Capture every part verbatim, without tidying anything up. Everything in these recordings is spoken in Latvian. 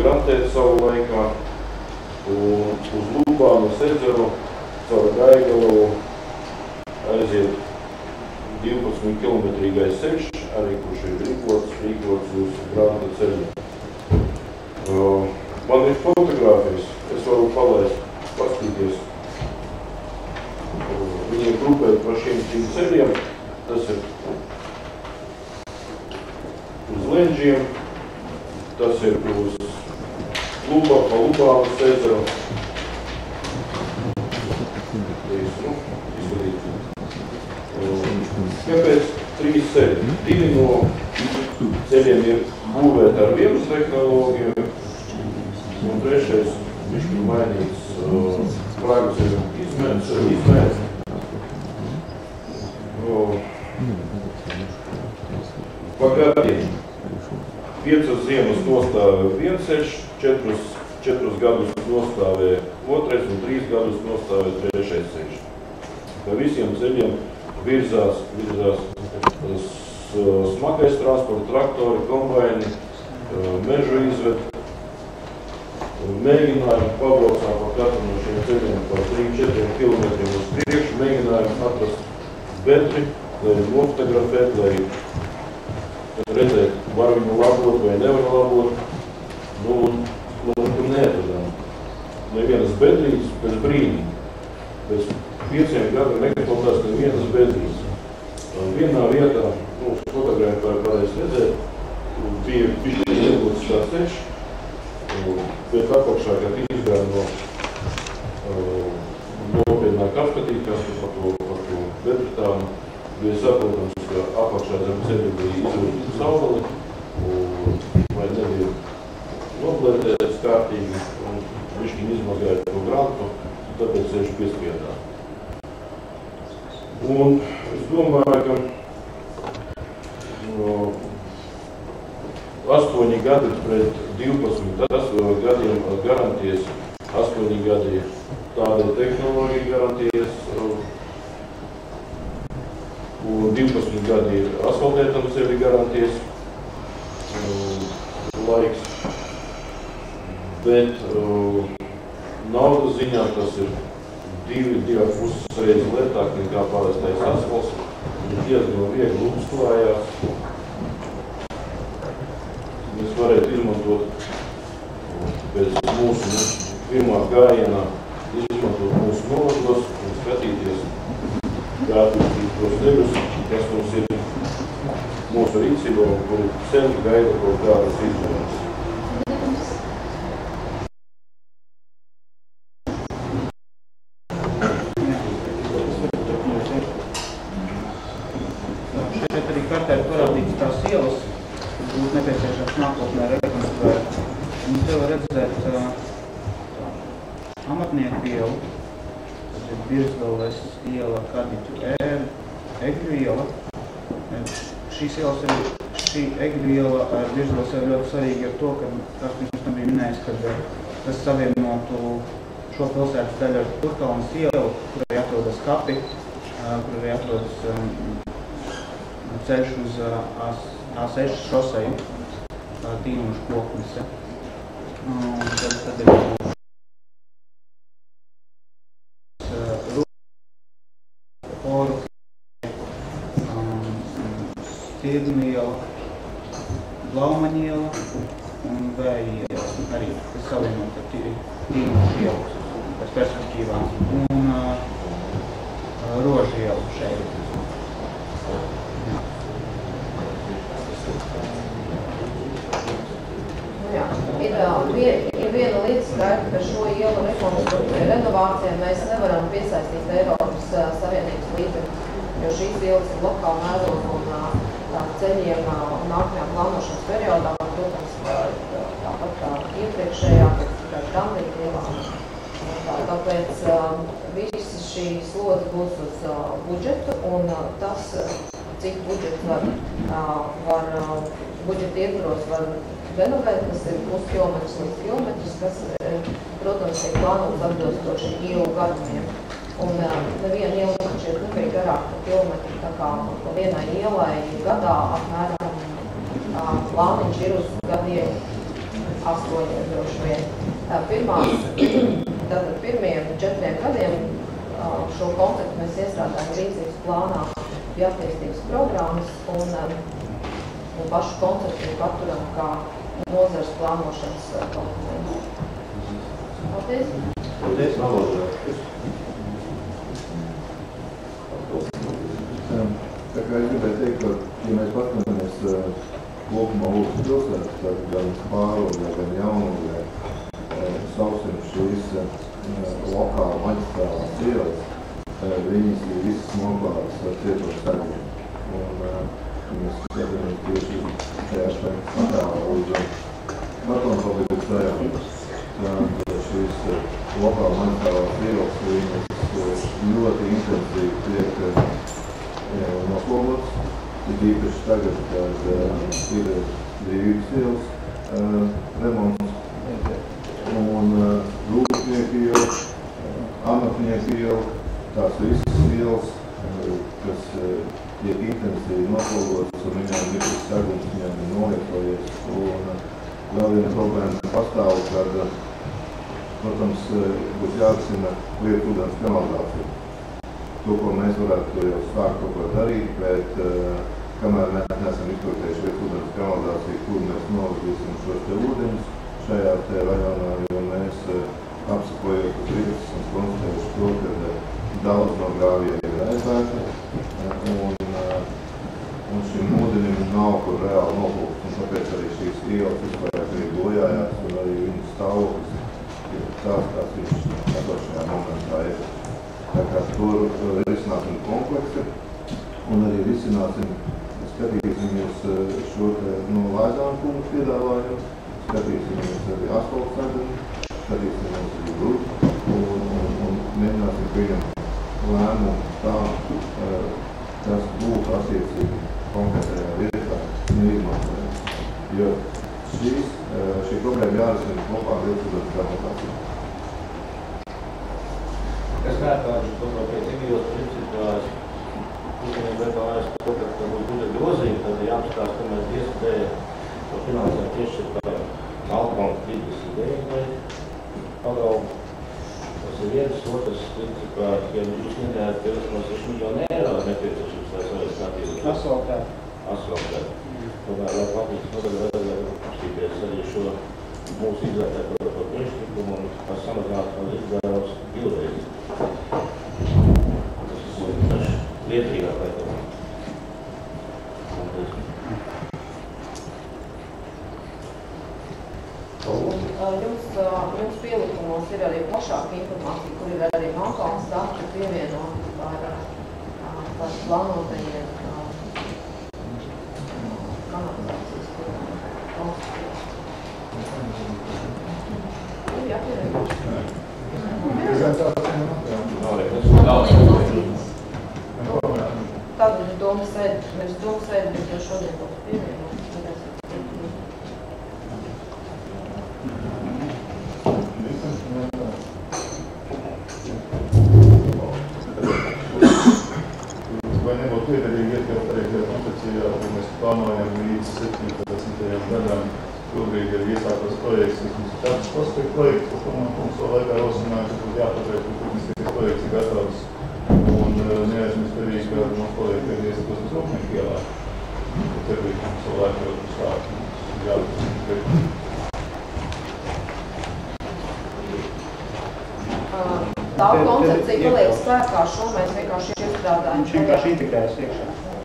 grantēt savu laikā. Un uz Lubānas ezeru caur Gaigalu aiziet divpadsmit kilometrīgais ceļš, arī kurš ir rīkots, rīkots uz granta ceļiem. Uh, man ir fotogrāfijas, es varu palaist, paskatīties. Uh, viņi ir grupēti par šiem šīm ceļiem. Tas ir uz Lenģiem, tas ir uz Lubā, pa Lubānas ezeru. Nu, Kāpēc trīs ceļi? Divi no ceļiem ir būvēti ar vienas tehnoloģiju, un trešais viņš ir mainīts uh, Pragas ir izmērs, izmērs. Uh, Pagadiem. Piecas ziemas nostāvēja viens ceļš, četrus, četrus gadus nostāvēja otrais un trīs gadus nostāvēja trešais ceļš. Pa visiem ceļiem virzās, virzās smagais transporta, traktori, kombaini, mežu izved. Mēģinājumi pabraucām par katru no šiem ceļiem par trīs četriem kilometriem uz priekšu, mēģinājumi atrast bedri, lai nofotografēt, lai redzēt, var viņu labot vai nevar labot. Nu, un, un tur neatradām. Nevienas bedrītes pēc brīdī. Pēc pieciem gadiem nekapotās nevienas bedrītes. Vienā vietā, nu, fotogrāfijā var varēs redzēt, bija bišķi iegūts tā ceļš, bet apakšā, kad izgāja no uh, nopietnāk apskatīt, kas par to, par to bedritānu, bija saprotams, ka apakšā zem ceļu bija izvērtīta saule, un vai nebija noblētēts kārtīgi, un bišķiņ izmazgāja to grantu, un tāpēc ceļš piespiedās. Un es domāju, ka no, astoņi gadi pret divpadsmit gadiem garantijas, astoņi gadi tāda tehnoloģija garantijas, un divpadsmit gadi ir asfaltētam ceļi garantijas laiks. Bet uh, naudas ziņā tas ir divi, divas puses reizes lietāk nekā parastais asfalts. Viņš diezgan viegli uzklājās. Mēs varētu izmantot pēc mūsu pirmā gājienā, izmantot mūsu novados un skatīties, kā attīstīt tos ceļus, kas mums ir mūsu rīcībā un kuri sen gaida kaut kādas izmaiņas. Šīs ielas ir, šī Egļu iela ar Biržgalas ir ļoti svarīgi ar to, ka Karstnieks tam bija minējis, ka tas savienotu šo pilsētas daļu ar Turkalnas ielu, kur arī atrodas kapi, kur arī atrodas um, ceļš uz A seši šoseju, Tīnušu koknese. Um, tad, tad ir Tirnu iela, Blaumaņa iela un Vēja iela, arī, kas savienot ar Tīnušu ielu pēc perspektīvām, un uh, Rožu ielu šeit. Jā, ir, ir, ir viena lieta skaidra, ka šo ielu rekonstrukciju renovācijā mēs nevaram piesaistīt Eiropas Savienības līdzekļus, jo šīs ielas ir lokāli mēroga un ceļiem nākamajā plānošanas periodā, protams, tāpat kā iepriekšējā, kā Grandīga ielā. Tāpēc visi šī slodze būs uz budžetu, un tas, cik budžets var, var budžeta ietvaros var renovēt, kas ir puskilometrs līdz kilometrs, kas, protams, ir plānots atbilstoši ielu garumiem. Un neviena iela man šeit nebija garāk par kilometru, tā kā pa vienai ielai gadā apmēram plāniņš ir uz gadiem astoņiem droši vien. Pirmās, tātad pirmiem četriem gadiem šo konceptu mēs iestrādājam rīcības plānā pie attīstības programmas un, un pašu konceptu paturam kā nozares plānošanas dokumentu. Paldies! Paldies! Tā kā es gribēju teikt, ka, ja mēs paskatāmies kopumā Ulpas pilsētas, tad gan Pāroļa, gan Jaunogē, sausim šīs lokāla maģistrālās ielas, viņas ir visas noklātas ar cietošu segumiem. Un mēs skatāmies tieši šajā šajā uz Kartonfabrikas rajonu. Tad šīs lokāla maģistrālās ielas, viņas ļoti intensīvi tiek noslogots. Ir īpaši tagad, kad ir Brīvības ielas remonts. Un rūpnieku iela, amatnieku iela, tās visas ielas, kas tiek intensīvi noslogotas, un viņām ir šis segums, viņām ir nolietojies. Un vēl viena problēma pastāv, kad, protams, būs jārisina lietūdens kanalizācija. To, ko mēs varētu jau sākt kaut ko darīt, bet kamēr mēs neesam izprotējuši lietūdens kanalizāciju, kur mēs novadīsim šos te ūdeņus šajā te rajonā, jo mēs apsakojot uz rītas un konstatējuši to, ka daudz no grāviem ir aizvērta un, un šim ūdenim nav kur reāli noplūkt, un tāpēc arī šīs ielas vispār ir bojājās un arī viņas stāvoklis ir tās, kāds viņš esošajā momentā ir. Tā kā tur risināsim kompleksu un arī risināsim, skatīsimies šo te no Lēzānu kungu piedāvājumu, skatīsimies arī asfaltu sagunu, skatīsimies arī grupu un, un, un mēģināsim pieņemt lēmumu tā, kas būtu attiecīgi konkrētajā vietā neizmantojams. Jo šīs, šī problēma jārisina kopā ar lietūdens kanalizāciju. Kas vērtājums to, ka pēc Igijos principā uzmanību vērtājums to, ka būs būtu grozījumi, tad jāapskās, ka mēs iespēja to finansēt tieši kā Alpāns trīsdesmit deviņi vai pagalbu. Tas ir viens, otrs, principā, ja jūs minējāt, ka no seši miljoni eiro nepieciešams, lai savai skatītu. Asfaltēt. Asfaltēt. Tomēr, lai papildus nodaļu vajadzētu apstīties arī šo mūsu izvērtēt par priekšlikumu un samazināt vēl izdevums divreiz. Tas ir lietrīgāk, lai to. Jums, jums pielikumos ir arī plašāka informācija, kur ir arī Melnkalnes dati pievienoti par, par plānotajiem kanalizācijas konstrukcijām. Ir jāpievienot. Tātad ir doma sēd, mēs doma sēd, bet jau šodien būtu pievienot. Vai nebūtu liederīgi iekļaut arī tajā koncepcijā, ko mēs plānojam līdz septiņpadsmitajam gadam, šobrīd ir iesāktos projekts, kas mums ir tāds prospektu projekts, ko man kungs vēl laikā rosināja, ka būtu jāpaturēt, ka turpmākais projekts ir gatavs. Un neaizmirst arī, ka mums paliek arī iesāktos uz Rūpnieku ielā. Tad arī mums vēl laikā jau sāk jāpaturēt. Tā koncepcija paliek spēkā, šo mēs vienkārši iestrādājam. Viņš vienkārši integrējas iekšā.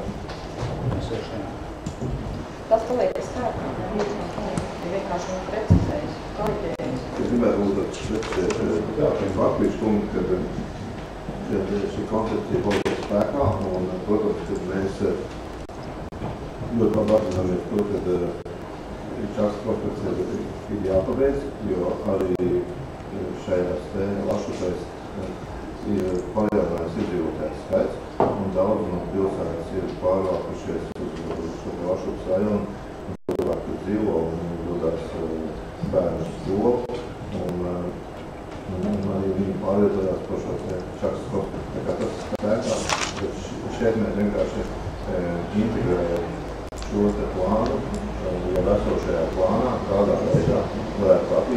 Tas paliek spēkā. Ir vienkārši un precizējas, kalibrējas. Es gribētu uzdot faktiski punktu, kad šī koncepcija paliek spēkā un, protams, kad mēs ļoti labi apzināmies to, kad šās koncepcijas ir jāpabeidz, jo arī šajās te lašupēs ir palielinājums iedzīvotājs skaits, un daudz no pilsētas ir pārvākušies uz šo te lašupas rajonu, un cilvēki tur dzīvo, un dodās bērnu skolu, un, un arī viņi pārvietojās par šo te šaksas konspektu. Tā kā tas spēkā, bet šeit mēs vienkārši integrējam šo te plānu, jau esošajā plānā, kādā veidā varētu